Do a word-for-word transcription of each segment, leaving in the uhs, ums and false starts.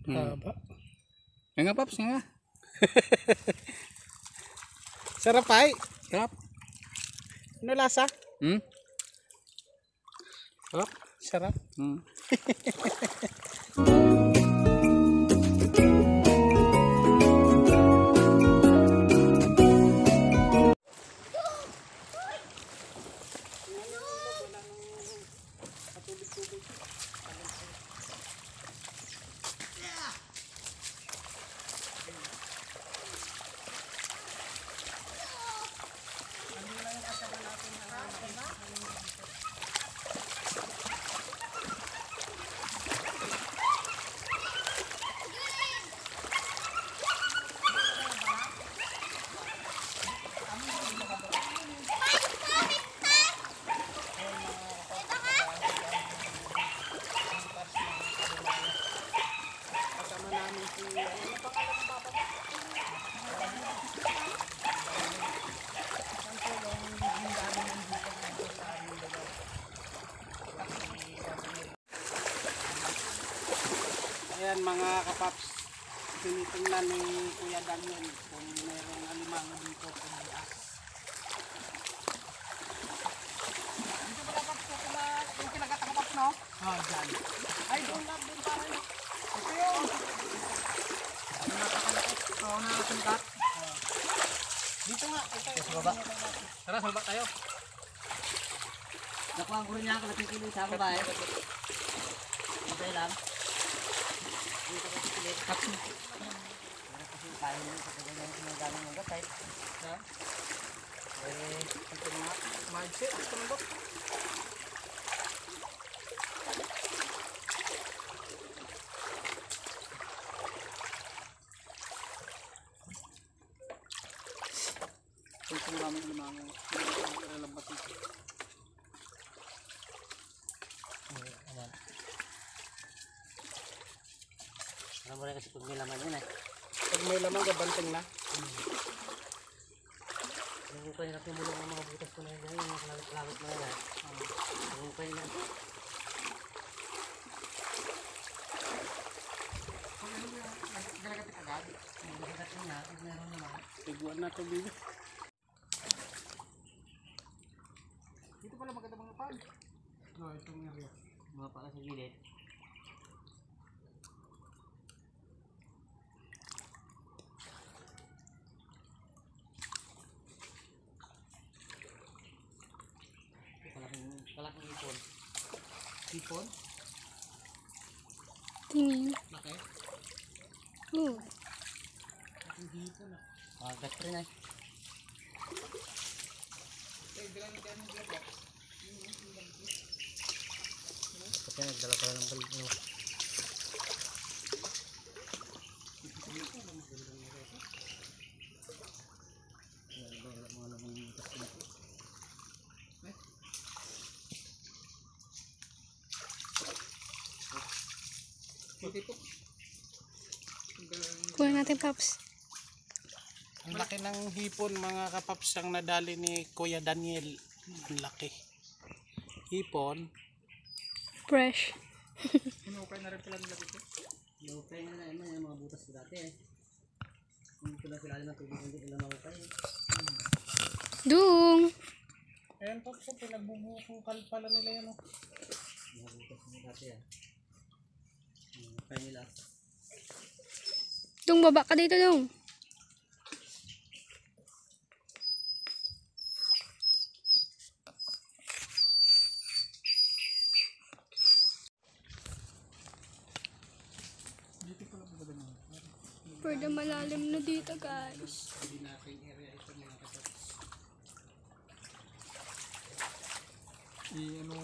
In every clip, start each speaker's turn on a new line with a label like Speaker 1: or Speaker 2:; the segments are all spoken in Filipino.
Speaker 1: Haba.
Speaker 2: Yan nga Paps, yan nga.
Speaker 1: Sarap ay.
Speaker 2: Sarap.
Speaker 1: Ano lasa?
Speaker 2: Hmm? Sarap.
Speaker 1: Sarap.
Speaker 2: Hmm.
Speaker 1: Ayan mga kapaps, tinitingnan ni Kuya Daniel kung mayroong alimango dito sa bias. Dito ba kapaps ko kila yung kinagat ang kapaps, no? Ah, dyan. Ay, doon lang, doon pa rin. Ito yun. Ano nakakalakot? Ito na sungkat. Dito nga. Ito, ito. Sa baba. Tara, sa baba tayo.
Speaker 3: Nakuha ko rin niya ako natin sa baba eh. Ito lang. Dito kasi pilit. Kasi kaya nyo sa kagawin ng gamang mga gatay.
Speaker 1: Ha? Eh, ito nga. Mindset. Ito nga.
Speaker 2: Ito na namin alimango. Ito na lambat ito.
Speaker 3: Alam mo rin kasi pag may laman yun eh.
Speaker 1: Pag may lamang, gabanting na.
Speaker 3: Yung ko yung natumulong ng mga butas ko na yun. Yung mga lamit na yan. Yung ko yung yan.
Speaker 1: Galagatik agad.
Speaker 3: Yung nagagat yun nga. Pag meron naman.
Speaker 1: Tiguan na ito, baby. Dito pala maganda mga pan. No, itong area.
Speaker 3: Mga paka sa gilid. Kalaking, kalaking ipon.
Speaker 1: Ipon.
Speaker 4: Tingin.
Speaker 1: Laki.
Speaker 4: Oh.
Speaker 1: Ating hipon ah.
Speaker 3: Ah, gat rin eh.
Speaker 1: Eh, bilang na kayo ng blog.
Speaker 3: Kasi nagdala pala ng balik nyo.
Speaker 1: Dito.
Speaker 4: Kuha natin, Paps.
Speaker 1: Ang laki ng hipon mga kapaps ang nadali ni Kuya Daniel. Ang laki. Hipon.
Speaker 4: Fresh.
Speaker 1: Hinukay na rin pala nila dito.
Speaker 3: Yung kaya na naman yung mga butas ko dati eh. Hindi ko lang sila ng tubig, hindi ko lang makukay.
Speaker 4: Dung!
Speaker 1: Ayan po, so pinagbubukal pala nila yan. Oh.
Speaker 3: Mga butas ko dati eh. Yung kaya nila.
Speaker 4: Dung, baba ka dito, Dung.
Speaker 1: Dito pala maganda na.
Speaker 4: Pwede malalim na dito, guys.
Speaker 1: Hindi natin area ito mga kapaps. I-ano,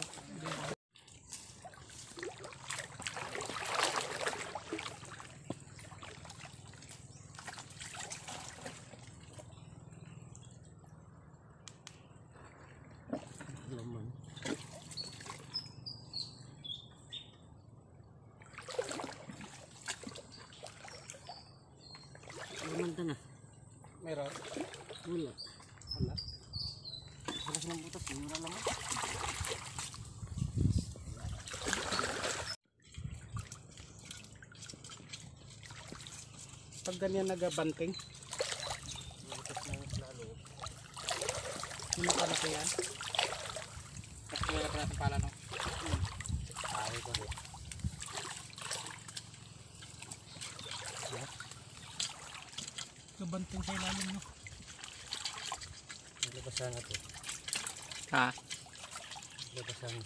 Speaker 3: Laman. Laman na.
Speaker 1: meron.
Speaker 3: Wala.
Speaker 1: Wala.
Speaker 3: Wala silang butas. Wala laman.
Speaker 1: Pag ganyan nagabanting. Hindi pa na yan.
Speaker 2: Tapos wala pa natin pala no.
Speaker 3: Ay, ko eh.
Speaker 1: Gabanting sa ilalim no.
Speaker 3: Labasan na to.
Speaker 2: Ha?
Speaker 3: Labasan.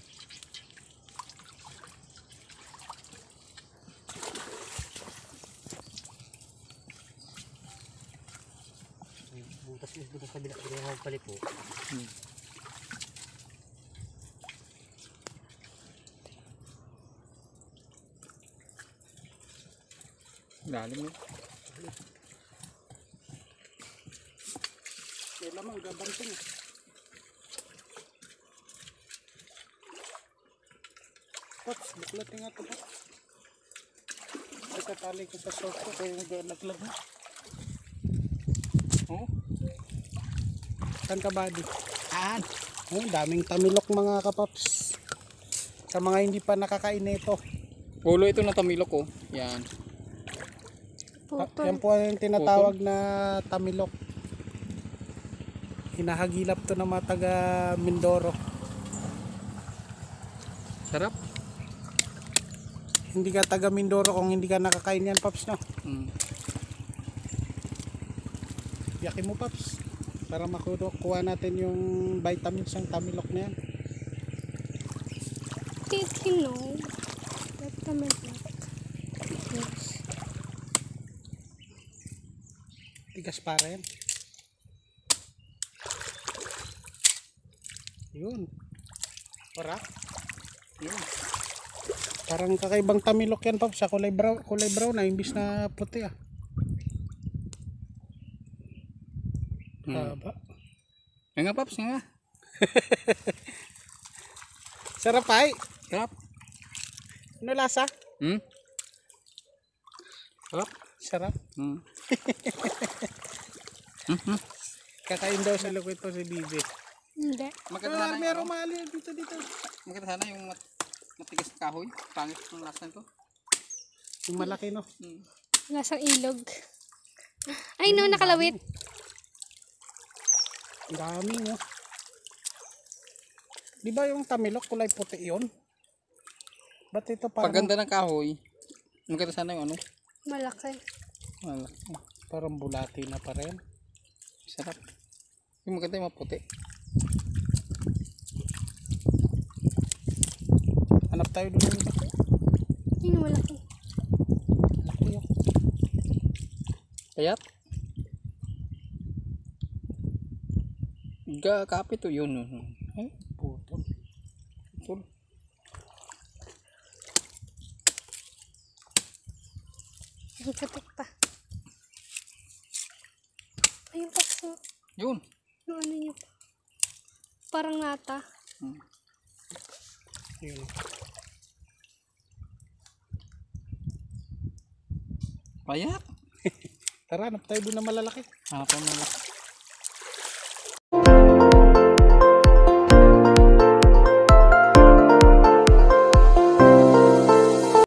Speaker 3: Butas is butas kabila ko yung magpalipo.
Speaker 2: Hmm. Lalim no.
Speaker 1: Kaya lamang gabanting. Pots, buklatin nga ito po. Ay katali ko sa short ko kaya naglag na. Oh. Saan ka buddy?
Speaker 2: Saan?
Speaker 1: Oh, daming tamilok mga kapaps. Sa mga hindi pa nakakain nito.
Speaker 2: Pulo ito na tamilok ko. Yan.
Speaker 1: Ah, yan po ang tinatawag na tamilok. Hinahagilap to ng mga taga Mindoro.
Speaker 2: Sarap.
Speaker 1: Hindi ka taga Mindoro kung hindi ka nakakain yan, Paps, no?
Speaker 2: Hmm.
Speaker 1: Yakin mo, Paps. Para makuha natin yung vitamins ng tamilok na yan.
Speaker 4: Did you know that tamilok is
Speaker 1: Tigas para yan. Yun. Para. Yun. Parang kakaibang tamilok yan, Paps. Sa kulay brown, kulay brown na imbis na puti ah.
Speaker 2: Hmm.
Speaker 1: Haba.
Speaker 2: Yan nga Paps, yan nga.
Speaker 1: Sarap ay.
Speaker 2: Sarap.
Speaker 1: Ano lasa?
Speaker 2: Hmm? Sarap.
Speaker 1: Sarap.
Speaker 2: Hmm.
Speaker 1: Kakain daw sa lukwit to si Bibi.
Speaker 4: hindi.
Speaker 2: Maganda
Speaker 1: Ah,
Speaker 2: sana
Speaker 1: meron
Speaker 2: yung,
Speaker 1: mali dito dito.
Speaker 2: maganda sana yung mat matigas na kahoy. Pangit ng lasa nito.
Speaker 1: Yung malaki no.
Speaker 2: Hmm.
Speaker 4: Lasang ilog. Ay no, nakalawit.
Speaker 1: Ang dami no. Di ba yung tamilok kulay puti yun? Ba't ito parang,
Speaker 2: Paganda ng kahoy, maganda sana yung ano.
Speaker 4: Malaki.
Speaker 2: Wala.
Speaker 1: parang bulati na pa rin?
Speaker 2: Sarap. Yung maganda yung maputi.
Speaker 1: Hanap tayo doon dito.
Speaker 4: Yun, malaki.
Speaker 1: Laki yun.
Speaker 2: Payat. Ga kapit to yun. Ay,
Speaker 1: Putol.
Speaker 2: putol.
Speaker 4: Ang katik pa. Ayun pa po.
Speaker 2: Yun.
Speaker 4: Yung ano niyo pa. Parang nata.
Speaker 2: Hmm.
Speaker 1: Yun.
Speaker 2: Payat.
Speaker 1: Tara, hanap tayo doon na malalaki.
Speaker 2: Hanapan mo lang.